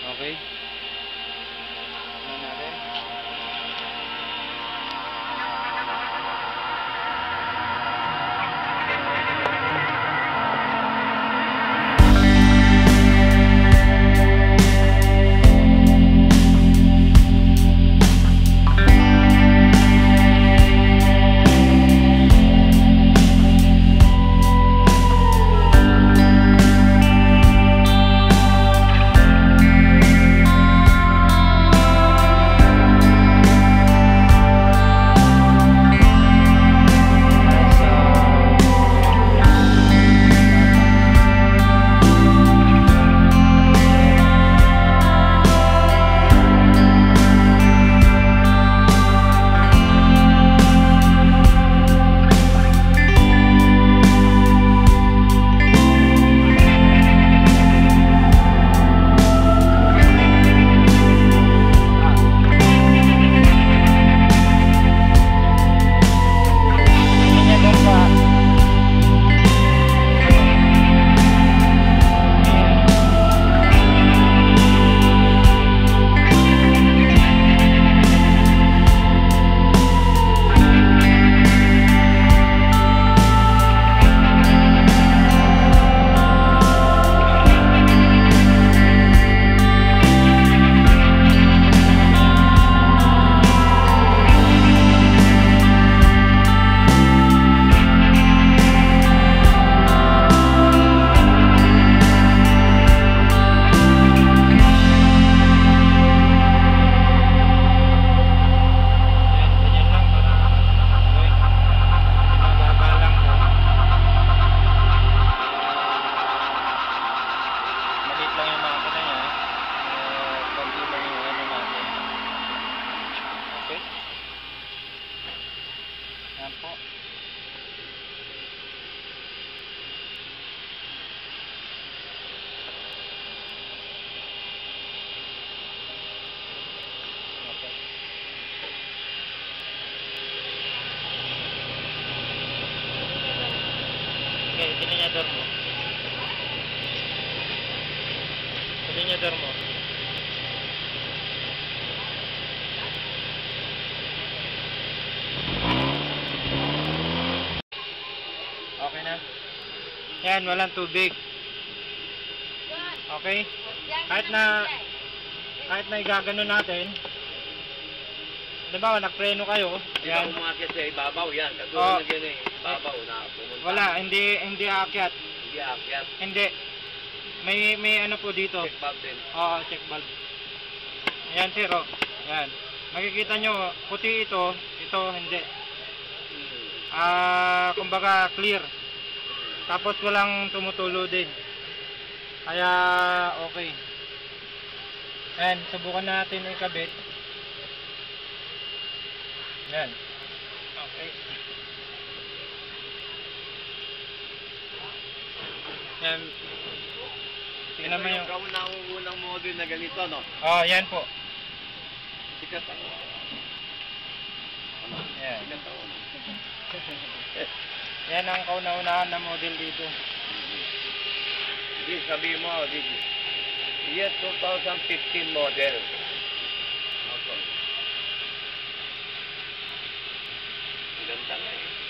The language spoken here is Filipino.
Okay. Tignan natin. Okay, delinyador mo. Delinyador mo. Okay na. Yan, walang tubig. Okay? Kahit na igagano natin, diba, nagpreno kayo. Yan. Umakit sa ibabaw yan. Katulad na gano'n eh. Ibabaw na pumunta. Wala, hindi aakyat. Hindi aakyat. Hindi. May ano po dito. Check valve din. Oo, check valve. Ayan sir, oh. Ayan. Makikita nyo, puti ito hindi. Kumbaga clear. Tapos walang tumutulo din. Kaya okay. Ayan, subukan natin ikabit. Yan. Okay. Yan. Tingnan mo yung kaunang model na ganito, no? Oh, yan po. Sikat ako. Ano? Yan. Sikat ako. Yan ang kauna-unahan na model dito. Hindi, sabi mo, year 2015 model.